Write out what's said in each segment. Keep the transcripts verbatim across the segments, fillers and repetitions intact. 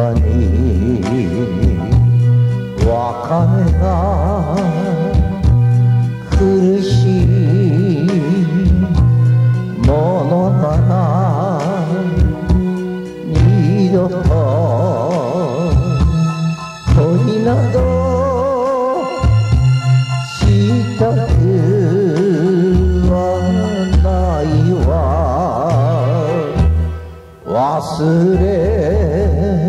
なに別れが苦しいものなら二度と恋などしたくはないわ忘れ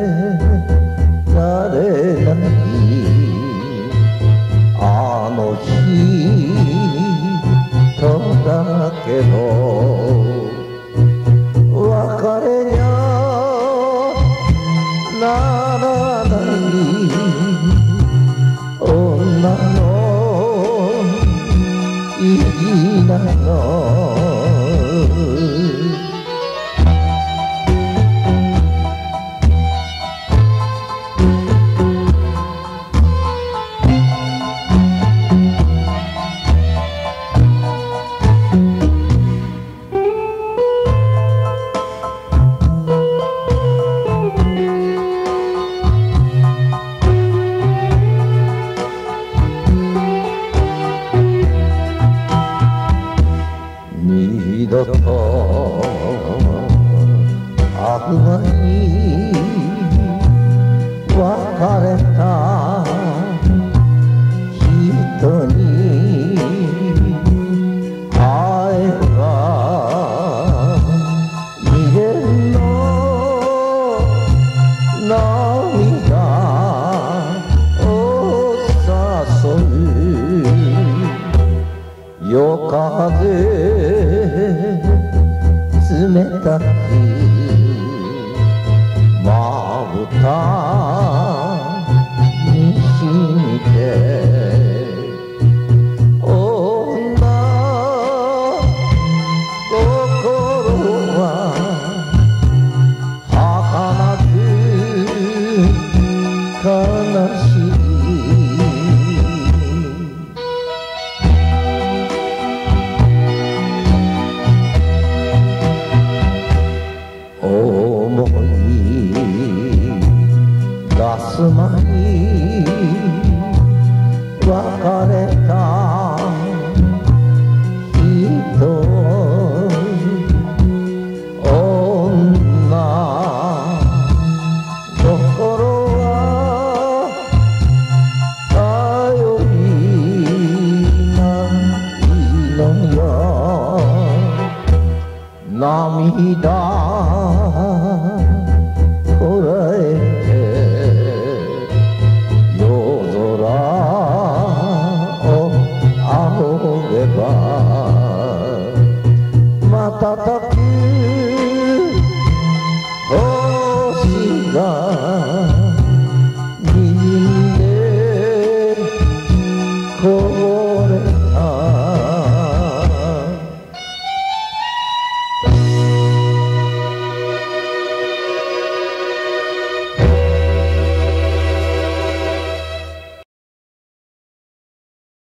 られないあの日とだけど別れにゃならない女の意地なの二度と会うまい別れた人に会えば未練の涙を誘う夜風冷たくまぶたにしみて女心は儚く悲しい思い出すまに